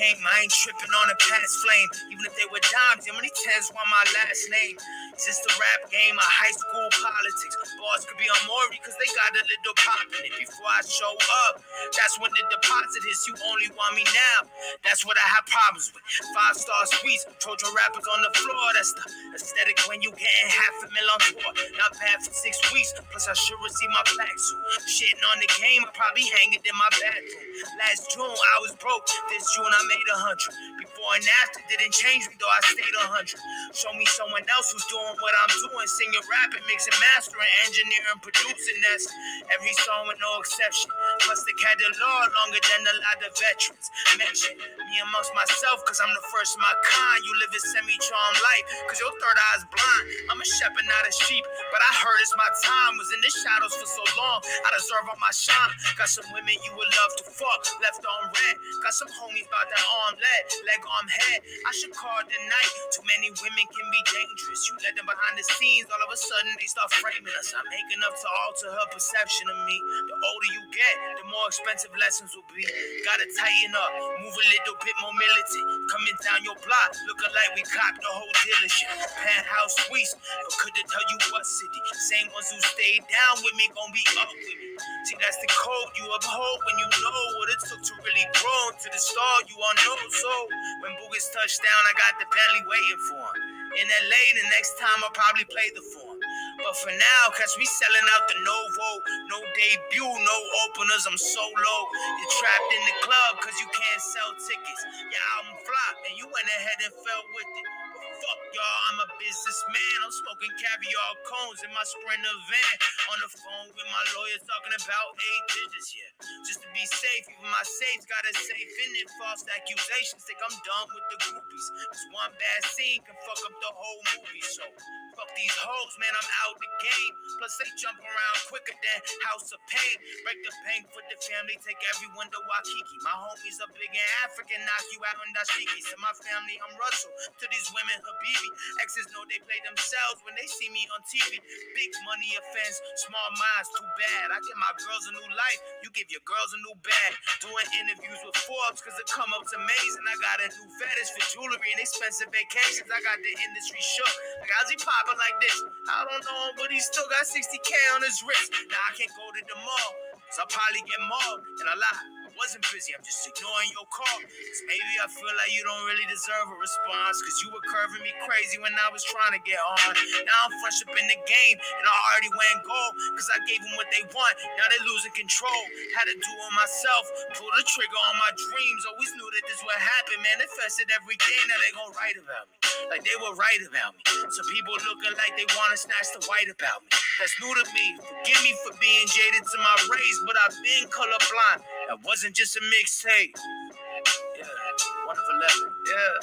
game. I ain't tripping on a past flame. Even if they were dimes, how many tens want my last name? Since the rap game or high school politics, bars could be on Maury because they got a little pop in it. Before I show up, that's when the deposit hits. You only want me now. That's what I have problems with. 5-star suites, Trojan rappers on the floor. That's the aesthetic when you getting $500,000 on tour. Not bad for 6 weeks. Plus I should receive my plaque soon. Shitting on the game, I probably hang it in my bathroom. Last June I was broke. This June I made 100. Before and after didn't change me though. I stayed 100. Show me someone else who's doing what I'm doing, singing, rapping, mixing, mastering, engineering, producing. That's every song with no exception. Plus the catalog longer than a lot of veterans. Mention me amongst myself, cause I'm the first of my kind. You live a semi-charmed life, cause your third eye's blind. I'm a shepherd, not a sheep, but I heard it's my time. Was in the shadows for so long, I deserve all my shine. Got some women you would love to fuck, left on red. Got some homies about that arm leg arm head. I should call it tonight. Too many women can be dangerous. You let them behind the scenes, all of a sudden they start framing us. I'm making up to alter her perception of me. The older you get, the more expensive lessons will be. Gotta tighten up, move a little bit more militant. Coming down your block, looking like we copped the whole dealership. Penthouse suites, but couldn't tell you what city. Same ones who stayed down with me gon' be up with me. See, that's the code you uphold when you know what it took to really grow to the star you all know. So when Boogers touched down, I got the Bentley waiting for him. In LA, the next time I'll probably play the form. But for now, catch me selling out the Novo. No debut, no openers, I'm so low. You're trapped in the club cause you can't sell tickets. Your album flopped and you went ahead and fell with it. But fuck y'all, I'm a businessman. I'm smoking caviar cones in my Sprinter van. On the phone with my lawyer talking about 8 digits, yeah. Just to be safe, even my safe's got a safe in it. False accusations, think I'm done with the groupies. This one bad scene can fuck up the whole movie, so fuck these hoes, man, I'm out the game. Plus they jump around quicker than House of Pain. Break the bank for the family, take everyone to Waikiki. My homies are big in African, knock you out in dashiki. To my family, I'm Russell. To these women, Habibi. Exes know they play themselves when they see me on TV. Big money offense, small minds, too bad. I give my girls a new life, you give your girls a new bag. Doing interviews with Forbes, cause the come up's amazing. I got a new fetish for jewelry and expensive vacations. I got the industry shook. Like, how's he popping like this? I don't know him, but he still got 60K on his wrist. Now I can't go to the mall, so I'll probably get mauled. And I lie, I wasn't busy, I'm just ignoring your call. Cause maybe I feel like you don't really deserve a response, cause you were curving me crazy when I was trying to get on. Now I'm fresh up in the game, and I already went gold, cause I gave them what they want. Now they losing control. Had to do it myself, pull the trigger on my dreams. Always knew that this would happen, manifested every day. Now they gon' write about me, like they will write about me. Some people looking like they wanna snatch the white about me. That's new to me. Forgive me for being jaded to my race, but I've been colorblind. That wasn't just a mixtape. Yeah, 1 of 11. Yeah.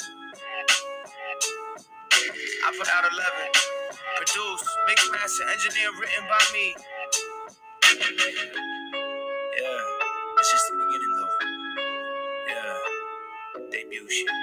I put out 11. Produced, mixed, master, engineer, written by me. Yeah, it's just the beginning though. Yeah, debut shit.